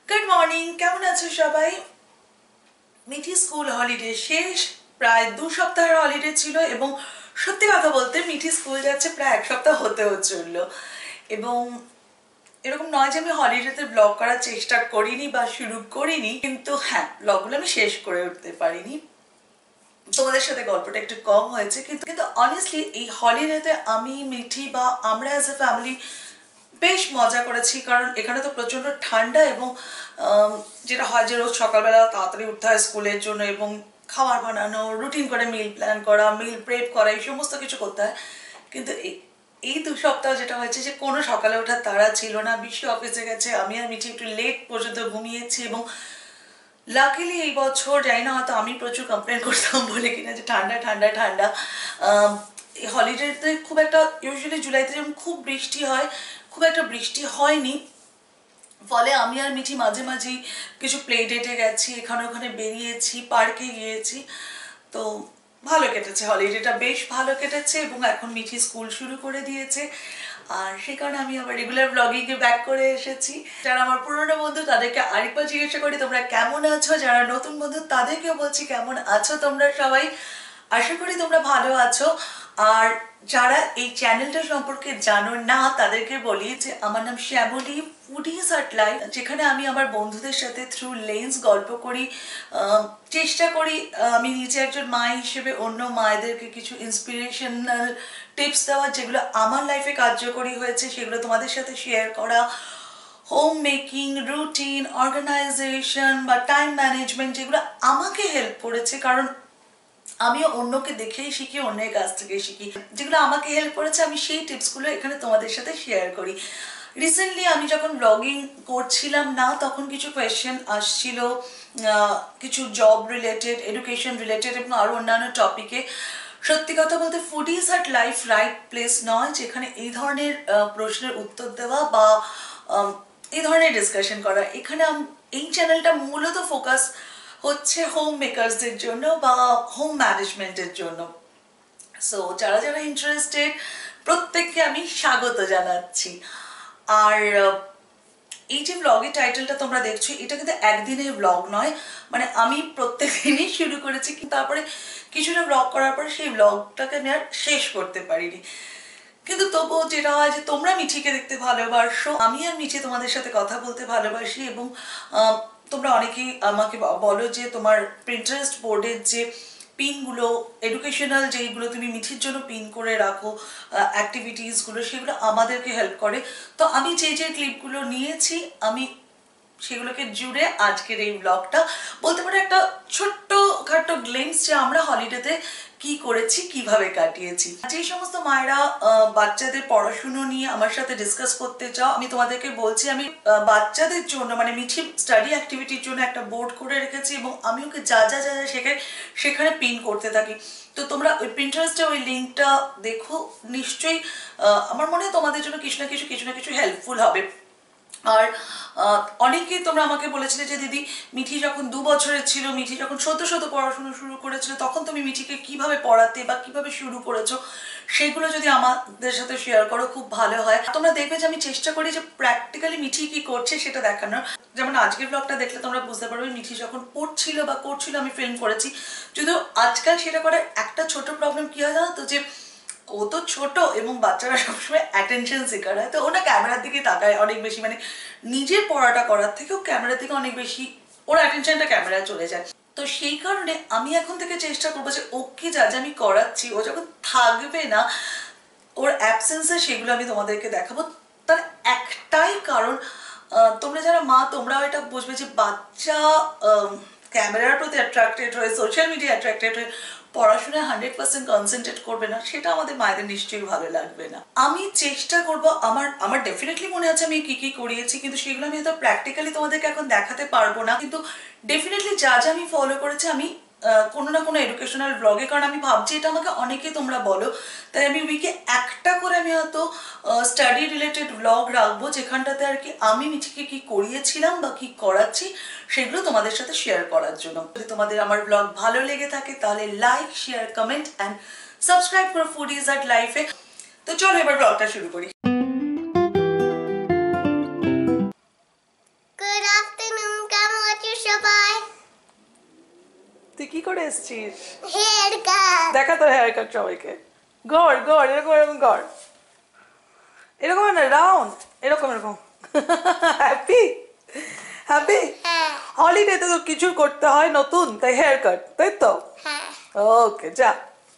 Good morning, কেমন আছো সবাই? মিঠি স্কুল হলিডে শেষ, প্রায় 2 সপ্তাহের হলিডে ছিল এবং সত্যি কথা বলতে মিঠি স্কুল যাচ্ছে প্রায় 1 সপ্তাহ হতেও চললো। এবং এরকম নয় যে আমি হলিডেতে ব্লগ করার চেষ্টা করিনি বা শুরু করিনি, কিন্তু হ্যাঁ, ব্লগগুলো আমি শেষ করে উঠতে পারিনি। তোমাদের সাথে গল্পটা একটু কম হয়েছে, কিন্তু কিন্তু অনেস্টলি এই হলিডেতে আমি মিঠি বা আমরা অ্যাজ এ ফ্যামিলি বেশ মজা করেছি। কারণ এখানে তো প্রচন্ড ঠান্ডা এবং যেটা হয় যে রোজ সকালবেলা তাড়াতাড়ি উঠতে হয় স্কুলের জন্য এবং খাবার বানানো, রুটিন করে মিল প্ল্যান করা, মিল প্রেপ করা, এই সমস্ত কিছু করতে হয়। কিন্তু এই 2 সপ্তাহ যেটা হয়েছে যে কোনো সকালে ওঠার তাড়া ছিল না, বিশ্ব অফিসে গেছে, আমি আর মিঠি একটু লেট পর্যন্ত ঘুমিয়েছি। এবং লাকিলি এই বছর জানি না, হয়তো আমি প্রচুর কমপ্লেন করতাম বলে কিনা, যে ঠান্ডা ঠান্ডা ঠান্ডা। এই হলিডেতে খুব একটা, ইউজুয়ালি জুলাইতে যেমন খুব বৃষ্টি হয়, খুব একটা বৃষ্টি হয়নি। ফলে আমি আর মিঠি মাঝে মাঝেই কিছু প্লে ডেটে গেছি, এখানে ওখানে বেরিয়েছি, পার্কে গিয়েছি। তো ভালো কেটেছে, হলিডেটা বেশ ভালো কেটেছে। এবং এখন মিঠি স্কুল শুরু করে দিয়েছে, আর সেই কারণে আমি আবার রেগুলার ব্লগিংয়ে ব্যাক করে এসেছি। যারা আমার পুরনো বন্ধু তাদেরকে আরেকবার জিজ্ঞাসা করি তোমরা কেমন আছো, যারা নতুন বন্ধু তাদেরকেও বলছি কেমন আছো তোমরা সবাই। আশা করি তোমরা ভালো আছো। আর যারা এই চ্যানেলটা সম্পর্কে জানো না তাদেরকে বলি যে আমার নাম শ্যামলী, ফুডিজ আর্ট লাইফ, যেখানে আমি আমার বন্ধুদের সাথে থ্রু লেন্স গল্প করি, চেষ্টা করি আমি নিজে একজন মা হিসেবে অন্য মায়েদেরকে কিছু ইন্সপিরেশনাল টিপস দেওয়া, যেগুলো আমার লাইফে কার্যকরী হয়েছে সেগুলো তোমাদের সাথে শেয়ার করা। হোম মেকিং, রুটিন, অর্গানাইজেশন বা টাইম ম্যানেজমেন্ট, যেগুলো আমাকে হেল্প করেছে। কারণ আমিও অন্যকে দেখেই শিখি, অন্যের কাছ থেকে শিখি। যেগুলো আমাকে হেল্প করেছে আমি সেই টিপসগুলো এখানে তোমাদের সাথে শেয়ার করি। রিসেন্টলি আমি যখন ব্লগিং করছিলাম না, তখন কিছু কোয়েশ্চেন আসছিল কিছু জব রিলেটেড, এডুকেশন রিলেটেড এবং আরও অন্যান্য টপিকে। সত্যি কথা বলতে Foodies Art Life right place নয় যেখানে এই ধরনের প্রশ্নের উত্তর দেওয়া বা এই ধরনের ডিসকাশন করা। এখানে এই চ্যানেলটা মূলত ফোকাস হচ্ছে হোম মেকারসদের জন্য বা হোম ম্যানেজমেন্টের জন্য। সো যারা যারা ইন্টারেস্টেড প্রত্যেককে আমি স্বাগত জানাচ্ছি। আর এই যে ব্লগের টাইটেলটা তোমরা দেখছো, এটা কিন্তু একদিনের ব্লগ নয়। মানে আমি প্রত্যেক দিনই শুরু করেছি, কিন্তু তারপরে কিছুটা ব্লগ করার পরে সেই ব্লগটাকে আমি আর শেষ করতে পারিনি। কিন্তু তবুও যেটা হয় যে তোমরা মিঠিকে দেখতে ভালোবাসো, আমি আর মিঠি তোমাদের সাথে কথা বলতে ভালোবাসি। এবং তোমরা অনেকেই আমাকে বলো যে তোমার প্রিন্টারেস্ট বোর্ডের যে পিনগুলো, এডুকেশনাল যেইগুলো তুমি মিঠির জন্য পিন করে রাখো অ্যাক্টিভিটিসগুলো, সেগুলো আমাদেরকে হেল্প করে। তো আমি যে যে ক্লিপগুলো নিয়েছি আমি সেগুলোকে জুড়ে আজকের এই ব্লগটা বলতে পারো একটা ছোট্ট খাট্ট গ্লিম্পস যে আমরা হলিডেতে কি করেছি, কিভাবে কাটিয়েছি। যে সমস্ত মায়েরা বাচ্চাদের পড়াশুনো নিয়ে আমার সাথে ডিসকাস করতে চাও, আমি তোমাদেরকে বলছি আমি বাচ্চাদের জন্য মানে মিঠি স্টাডি অ্যাক্টিভিটির জন্য একটা বোর্ড করে রেখেছি এবং আমি ওকে যা যা যা যা শেখাই সেখানে পিন করতে থাকি। তো তোমরা ওই প্রিন্টারেস্টে ওই লিঙ্কটা দেখো, নিশ্চয়ই আমার মনে হয় তোমাদের জন্য কিছু না কিছু হেল্পফুল হবে। আর অনেকেই তোমরা আমাকে বলেছিলে যে দিদি মিঠি যখন 2 বছরের ছিল, মিঠি যখন সদ্য পড়াশোনা শুরু করেছিল, তখন তুমি মিঠিকে কিভাবে পড়াতে বা কিভাবে শুরু করেছো, সেগুলো যদি আমাদের সাথে শেয়ার করো খুব ভালো হয়। তোমরা দেখবে যে আমি চেষ্টা করি যে প্র্যাকটিক্যালি মিঠি কি করছে সেটা দেখানোর। যেমন আজকের ব্লগটা দেখলে তোমরা বুঝতে পারবে মিঠি যখন পড়ছিল বা করছিল আমি ফিল্ম করেছি। যদিও আজকাল সেটা করার একটা ছোট প্রবলেম কি হয় জানো তো, যে ও তো ছোট এবং বাচ্চারা সবসময় অ্যাটেনশন সিকার হয়, তো ওরা ক্যামেরার দিকে তাকায় অনেক বেশি। মানে নিজের পড়াটা করার থেকেও ক্যামেরার দিকে অনেক বেশি ওর অ্যাটেনশনটা ক্যামেরায় চলে যায়। তো সেই কারণে আমি এখন থেকে চেষ্টা করবো যে ওকে যা যা আমি করাচ্ছি ও যখন থাকবে না, ওর অ্যাবসেন্সে সেগুলো আমি তোমাদেরকে দেখাবো। তার একটাই কারণ, তোমরা যারা মা তোমরাও এটা বুঝবে যে বাচ্চা ক্যামেরার প্রতি অ্যাট্রাক্টেড হয়ে, সোশ্যাল মিডিয়া অ্যাট্রাক্টেড হয়ে পড়াশোনায় 100% কনসেন্ট্রেট করবে না, সেটা আমাদের মায়েদের নিশ্চয়ই ভালো লাগবে না। আমি চেষ্টা করবো, আমার ডেফিনেটলি মনে আছে আমি কি কি করিয়েছি, কিন্তু সেগুলো আমি হয়তো প্র্যাকটিক্যালি তোমাদেরকে এখন দেখাতে পারবো না। কিন্তু ডেফিনেটলি যা যা আমি ফলো করেছি আমি কোনো না কোনো এডুকেশনাল ব্লগে, কারণ আমি ভাবছি এটা আমাকে অনেকেই তোমরা বলো, তাই আমি উইকে একটা করে আমি হয়তো স্টাডি রিলেটেড ব্লগ রাখবো, যেখানটাতে আর কি আমি মিঠিকে কি করিয়েছিলাম বা কি করাচ্ছি সেগুলো তোমাদের সাথে শেয়ার করার জন্য। যদি তোমাদের আমার ব্লগ ভালো লেগে থাকে তাহলে like, share, comment and subscribe করো ফুডিজ আর্ট লাইফে। তো চলো এবার ব্লগটা শুরু করি। Good afternoon. তুই কি করে এসেছিস? Hair cut. দেখা তোর হেয়ার কাট সবাইকে। গড় গড় এরকম এরকম গড়, এরকম না রাউন্ড, এরকম এরকম। Happy happy. হলিডেতে তো কিছু করতে হয় নতুন, তাই হেয়ার কাট, তাই তো? ওকে যা।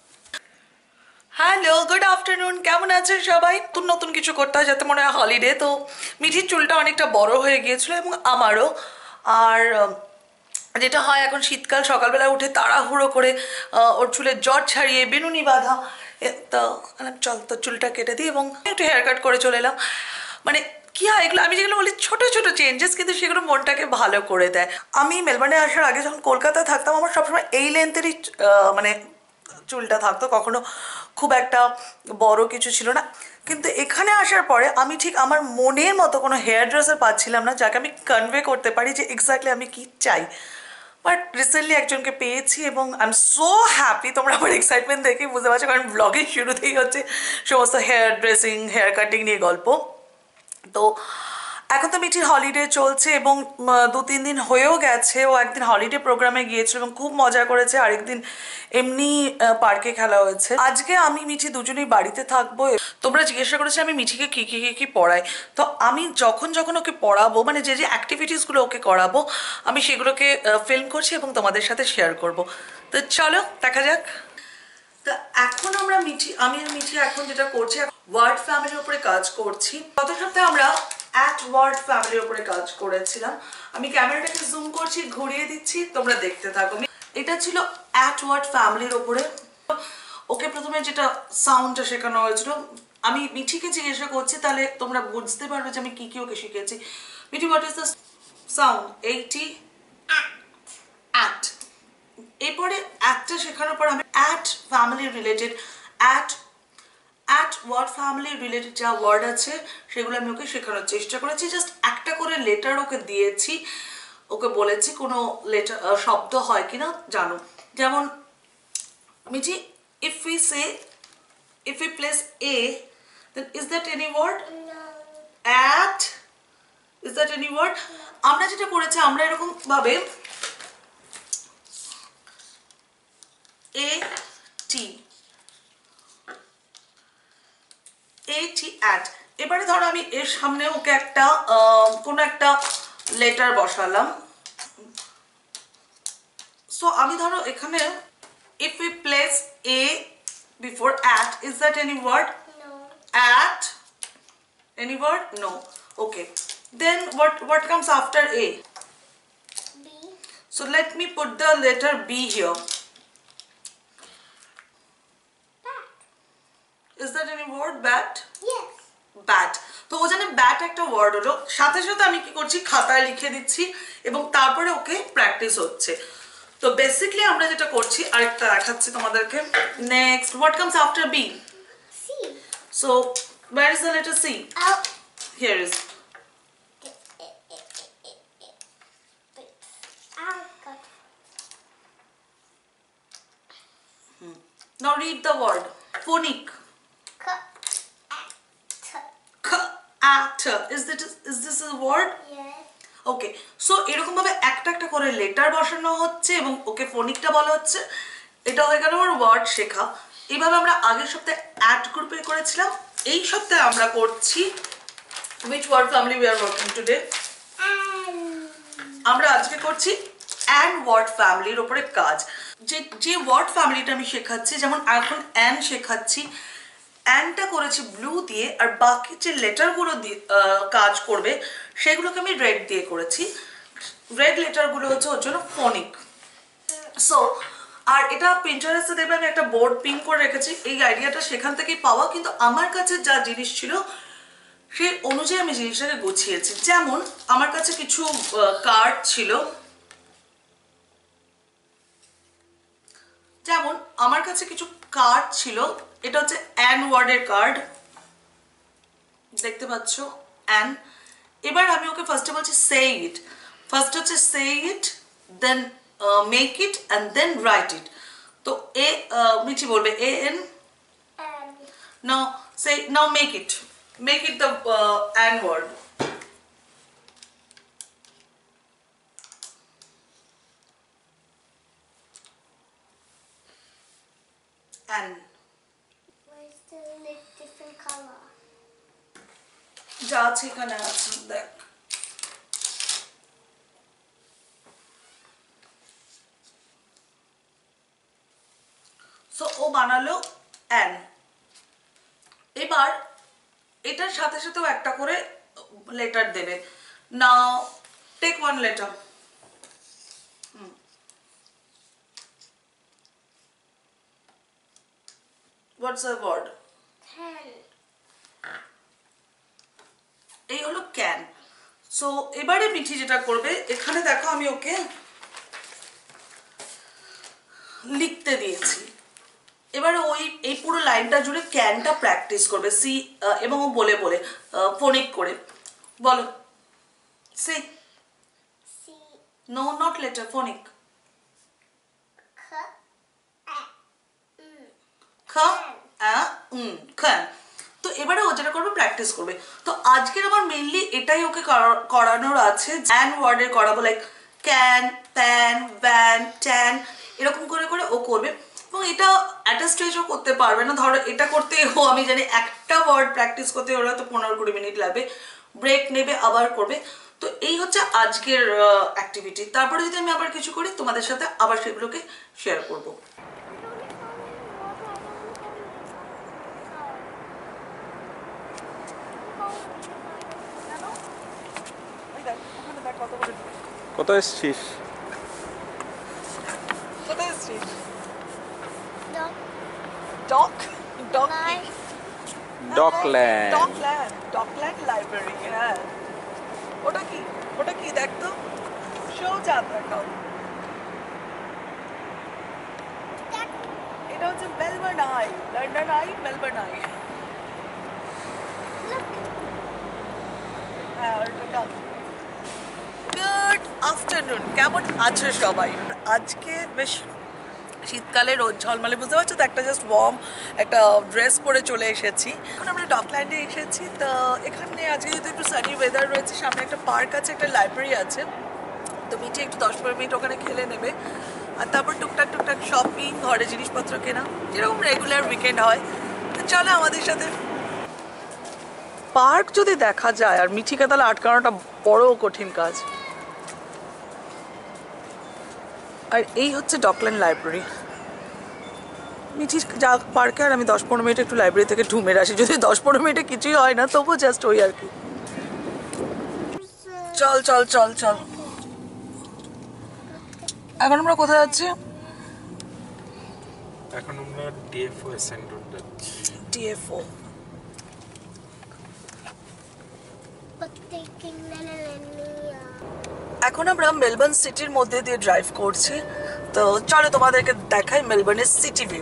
Hello, good afternoon. কেমন আছেন সবাই? নতুন নতুন কিছু করতে হয় যাতে মনে হয় হলিডে। তো মিঠির চুলটা অনেকটা বড় হয়ে গিয়েছিল এবং আমারও। আর যেটা হয় এখন শীতকাল, সকালবেলা উঠে তাড়াহুড়ো করে ওর চুলের জট ছাড়িয়ে বেনুনি বাঁধা। তো চল তো চুলটা কেটে দিই এবং একটু হেয়ার কাট করে চলে এলাম। মানে কি হয় এগুলো, আমি যেগুলো বলি ছোট ছোট চেঞ্জেস, কিন্তু সেগুলো মনটাকে ভালো করে দেয়। আমি মেলবোর্নে আসার আগে যখন কলকাতায় থাকতাম, আমার সবসময় এই লেন্থেরই মানে চুলটা থাকতো, কখনো খুব একটা বড় কিছু ছিল না। কিন্তু এখানে আসার পরে আমি ঠিক আমার মনের মতো কোনো হেয়ার ড্রেসার পাচ্ছিলাম না যাকে আমি কনভে করতে পারি যে এক্স্যাক্টলি আমি কি চাই। বাট রিসেন্টলি একজনকে পেয়েছি এবং আই এম সো হ্যাপি। তোমরা আমার এক্সাইটমেন্ট দেখে বুঝতে পারছো, কারণ ব্লগের শুরুতেই হচ্ছে সমস্ত হেয়ার ড্রেসিং, হেয়ার কাটিং নিয়ে গল্প। তো এখন তো মিঠির হলিডে চলছে এবং 2-3 দিন হয়েও গেছে। ও একদিন হলিডে প্রোগ্রামে গিয়েছিল এবং খুব মজা করেছে, আরেকদিন এমনি পার্কে খেলা হয়েছে। আজকে আমি মিঠি দুজনেই বাড়িতে থাকবো। তোমরা জিজ্ঞাসা করেছো আমি মিঠিকে কী কী কী কী পড়াই। তো আমি যখন যখন ওকে পড়াবো, মানে যে যে অ্যাক্টিভিটিসগুলো ওকে করাবো, আমি সেগুলোকে ফিল্ম করছি এবং তোমাদের সাথে শেয়ার করব। তো চলো দেখা যাক। তা এখন আমি আর মিঠি এখন যেটা করছি, ওয়ার্ড ফ্যামিলির উপরে কাজ করছি। গত সপ্তাহে আমরা অ্যাট ওয়ার্ড ফ্যামিলির উপরে কাজ করেছিলাম। আমি ক্যামেরাটাকে জুম করছি, ঘুরিয়ে দিচ্ছি, তোমরা দেখতে থাকো। এটা ছিল অ্যাট ওয়ার্ড ফ্যামিলির উপরে। ওকে প্রথমে যেটা সাউন্ডটা শেখানো হয়েছিল, আমি মিঠিকে জিজ্ঞাসা করছি, তাহলে তোমরা বুঝতে পারবে যে আমি কি কি ওকে শিখেছি। Mithi, what is the sound? 80 at. এরপরে একটা শেখানোর পর আমি at family related, at word family related যা ওয়ার্ড আছে সেগুলো আমি ওকে শেখানোর চেষ্টা করেছি। জাস্ট একটা করে লেটার ওকে দিয়েছি, ওকে বলেছি কোনো লেটার শব্দ হয় কিনা জানো। যেমন Mithi, if we place a, then is that any word? No. At, is that any word? আমরা যেটা করেছি, আমরা এরকম ভাবে at, এবারে ধরো আমি এর সামনে ওকে একটা কোনো একটা লেটার বসালাম। সো আমি ধরো এখানে if we place a before at, is that any word? No. At, any word? No. Okay, then what comes after a? B. So let me put the letter b here. Bat. Is that any word? Bat? Yes. Bat. তো ও জানে bat একটা word হলো, সাথে সাথে আমি কি করছি, খাতায় লিখে দিচ্ছি এবং তারপরে ওকে প্র্যাকটিস হচ্ছে। তো বেসিক্যালি আমরা যেটা করছি, আরেকটা দেখাচ্ছি তোমাদেরকে। Next, what comes after B? C. So where is the letter C? Out. Here is. Now read the word. Phonic. Is this a word? Yes. Okay, so এরকম ভাবে একটা একটা করে লেটার বসানো হচ্ছে এবং ওকে ফোনিকটা বলা হচ্ছে। এটা হয়ে গেল আমার ওয়ার্ড শেখা। এইভাবে আমরা আগের সপ্তাহে অ্যাড গ্রুপে করেছিলাম। এই সপ্তাহে আমরা করছি which word family we are working today? আমরা আজকে করছি অ্যান্ড ওয়ার্ড ফ্যামিলির উপরে কাজ। যে ওয়ার্ড ফ্যামিলিটা আমি শেখাচ্ছি, যেমন এখন অ্যান শেখাচ্ছি, অ্যানটা করেছি ব্লু দিয়ে, আর বাকি যে লেটারগুলো দিয়ে কাজ করবে সেগুলোকে আমি রেড দিয়ে করেছি। রেড লেটারগুলো হচ্ছে ওর জন্য ফোনিক। সো আর এটা পিন্টারেস্টে দেখবে আমি একটা বোর্ড পিন করে রেখেছি। এই আইডিয়াটা সেখান থেকেই পাওয়া, কিন্তু আমার কাছে যা জিনিস ছিল সেই অনুযায়ী আমি জিনিসটাকে গুছিয়েছি। যেমন আমার কাছে কিছু কার্ড ছিল, এটা হচ্ছে অ্যান ওয়ার্ডের কার্ড, দেখতে পাচ্ছ অ্যান। এবার আমি ওকে ফার্স্টে বলছি সে ইট। ফার্স্ট হচ্ছে say it, then make it and then write it. তো মিঠি বলবে A N. Now make it the an word. An. Where's the lid different color? যা আছে এখানে আছে দেখ। সো ও বানালো অ্যান। এবার এটার সাথে সাথেও একটা করে লেটার দেবে। Now take one letter. What's the word? Can. এই হলো ক্যান। সো এবারে মিঠি যেটা করবে, এখানে দেখো আমি ওকে লিখতে দিয়েছি। এবারে ওই এই পুরো লাইনটা জুড়ে ক্যানটা প্র্যাকটিস করবে সি, এবং ও বলে বলে ফোনিক করে বলো। C See. No not letter, phonic. খ খান। তো এবারে ও যেটা করবে প্র্যাকটিস করবে। তো আজকের আমার মেইনলি এটাই ওকে করানোর আছে। অ্যান ওয়ার্ডের করাবো, like can, pan, van, tan, এরকম করে করে ও করবে। এবং এটা অ্যাট আ স্টেজও করতে পারবে না। ধরো এটা করতে ও আমি জানি একটা ওয়ার্ড প্র্যাকটিস করতে ওরা তো 15-20 মিনিট লাগবে, ব্রেক নেবে আবার করবে। তো এই হচ্ছে আজকের অ্যাক্টিভিটি। তারপরে যদি আমি আবার কিছু করি তোমাদের সাথে আবার সেগুলোকে শেয়ার করবো। কোথায় এসছিস? কোথায় এসছিস? Dog. Dock dock Live. Dockland. Dockland, Dockland library. হ্যাঁ, ওটা কি? ওটা কি দেখ তো, সোজা দেখাও। এটা হচ্ছে Melbourne Eye, London Eye, Melbourne Eye. হ্যাঁ, ওটা গুড আফটারনুন। কেমন আছো সবাই? আজকে বেশ শীতকালে রোদ ঝলমলে, বুঝতে পারছো তো, একটা জাস্ট ওয়ার্ম একটা ড্রেস পরে চলে এসেছি। এখন আমরা ডকল্যান্ডে এসেছি। তো এখানে আজকে যেহেতু একটু সানি ওয়েদার রয়েছে, সামনে একটা পার্ক আছে, একটা লাইব্রেরি আছে। তো মিঠি একটু 10-15 মিনিট ওখানে খেলে নেবে, আর তারপর টুকটাক টুকটাক শপিং, ঘরে জিনিসপত্র কেনা, যেরকম রেগুলার উইকেন্ড হয়। তো চলো আমাদের সাথে। পার্ক যদি দেখা যায় আর মিঠিকে তাহলে আটকানোটা বড় কঠিন কাজ। আর এই হচ্ছে ডকল্যান্ড লাইব্রেরি। মিঠি যা পার্কে, আর আমি 10-15 মিনিট একটু লাইব্রেরি থেকে ঢুমের আসি। যদি 10-15 মিনিটে কিছুই হয় না, তবুও জাস্ট ওই আর কি। চল চল চল চল। এখন আমরা কোথায় যাচ্ছি? এখন আমরা ডিএফও সেন্টার যাচ্ছি। ডিএফও। But taking এখন আমরা মেলবোর্ন সিটির মধ্যে দিয়ে ড্রাইভ করছি। তো চলো তোমাদেরকে দেখাই মেলবোর্নের সিটি ভিউ।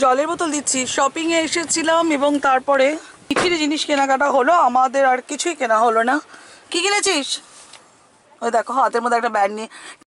জলের বোতল দিচ্ছি। শপিংয়ে এসেছিলাম এবং তারপরে মিঠির জিনিস কেনাকাটা হলো, আমাদের আর কিছুই কেনা হলো না। কি কিনেছিস? ওই দেখো হাতের মধ্যে একটা ব্যাগ নিয়ে,